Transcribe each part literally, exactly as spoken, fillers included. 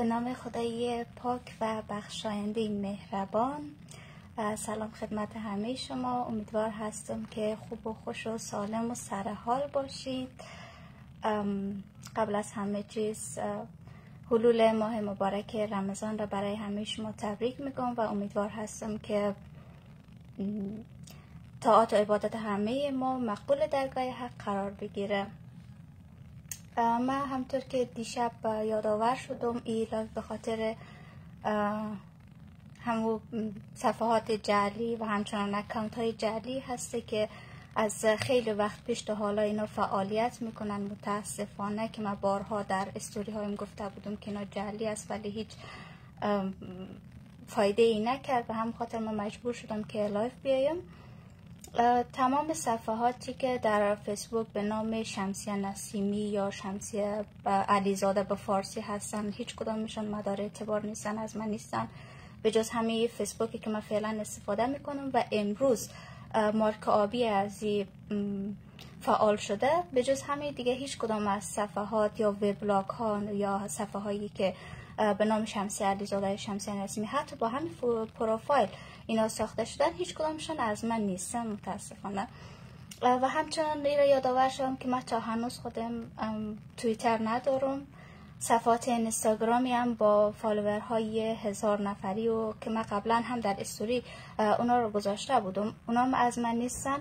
به نام خدای پاک و بخشاینده مهربان. سلام خدمت همه شما. امیدوار هستم که خوب و خوش و سالم و سرحال باشید. قبل از همه چیز حلول ماه مبارک رمضان را برای همه شما تبریک میگم و امیدوار هستم که طاعات و عبادت همه ما مقبول درگاه حق قرار بگیره. من همطور که دیشب یادآور شدم این لایو به خاطر همون صفحات جعلی و همچنان اکانت های جعلی هسته که از خیلی وقت پیش تا حالا اینا فعالیت میکنن. متاسفانه که من بارها در استوری هایم گفته بودم که اینا جعلی است ولی هیچ فایده ای نکرد و هم خاطر من مجبور شدم که لایو بیایم. تمام صفحاتی که در فیسبوک به نام شمسیه نسیمی یا شمسیه علیزاده به فارسی هستن هیچ کدامشون مدار اعتبار نیستن، از من نیستن، به جز همه فیسبوکی که من فعلا استفاده میکنم و امروز مارک آبی از فعال شده. به جز همه دیگه هیچ کدام از صفحات یا وبلاگ ها یا صفحه هایی که به نام شمسیه علیزاده شمسیه نسیمی حتی با همین پروفایل اینا ساخته شدن هیچ کدامشون از من نیستن متاسفانه. و همچنان این را یادآور شدم که من تا هنوز خودم توییتر ندارم. صفحات اینستاگرامی هم با فالوورهای هزار نفری و که من قبلا هم در استوری اونا رو گذاشته بودم اونا هم از من نیستن.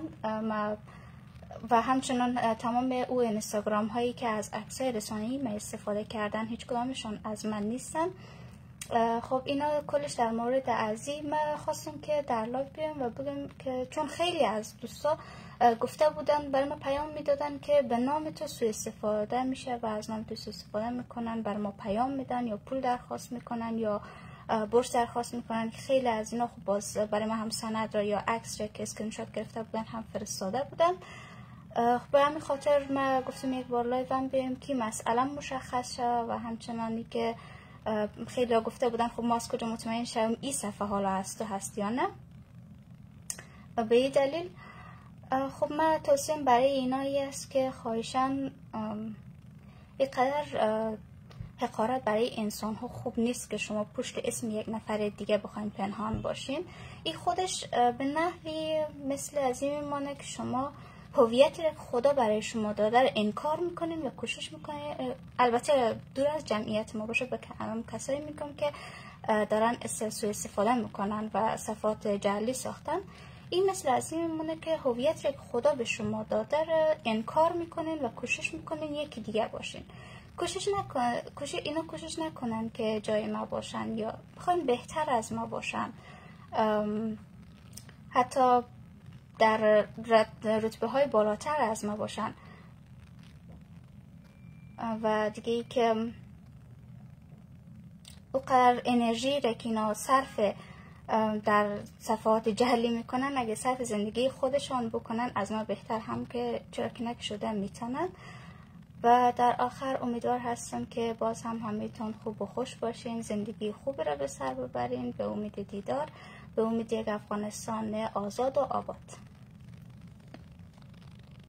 و همچنان تمام او اینستاگرام هایی که از عکسای رسانه‌ای من استفاده کردن هیچ کدامشون از من نیستن. خب اینا کلش در مورد ازی من خواستم که در لایو بیام و بگم که چون خیلی از دوستا گفته بودن برای ما پیام میدادن که به نام تو سوء استفاده میشه و از نام تو سوء استفاده میکنن، برای ما پیام میدن یا پول درخواست میکنن یا بورس درخواست میکنن. خیلی از اینا خب باز برای ما هم سند را یا عکس را که اسکرین شات گرفته بودن هم فرستاده بودن. به همین خاطر من گفتم یک بار لایو هم بیام که مسئله مشخص شه و همچنانی که خیلی ها گفته بودن خب ما از کجا مطمئن شویم این صفحه حالا هست و هست یا نه. و به این دلیل خب من توصیم برای اینایی است که خواهشان اینقدر حقارت برای انسان ها خوب نیست که شما پشت اسم یک نفر دیگه بخواین پنهان باشین. این خودش به نحوی مثل از این میمانه که شما هویتی که خدا برای شما داده رو انکار میکنین و کوشش میکنین، البته دور از جمعیت ما باشه، به کسایی میگم که دارن سوء استفاده میکنن و صفات جعلی ساختن. این مثل از این میمونه که هویتی که خدا به شما داده رو انکار میکنین و کوشش میکنین یکی دیگه باشین. کوشش نکن کوشش اینا کوشش نکنن که جای ما باشن یا بخواین بهتر از ما باشن، حتی در رتبه های بالاتر از ما باشن. و دیگه ای که اونقدر انرژی را که اینا صرف در صفحات جهلی میکنن اگه صرف زندگی خودشان بکنن از ما بهتر هم که چرا که نک شده میتونن. و در آخر امیدوار هستم که باز هم همه‌تون خوب و خوش باشین، زندگی خوب را به سر ببرین، به امید دیدار، به امید یک افغانستان آزاد و آباد.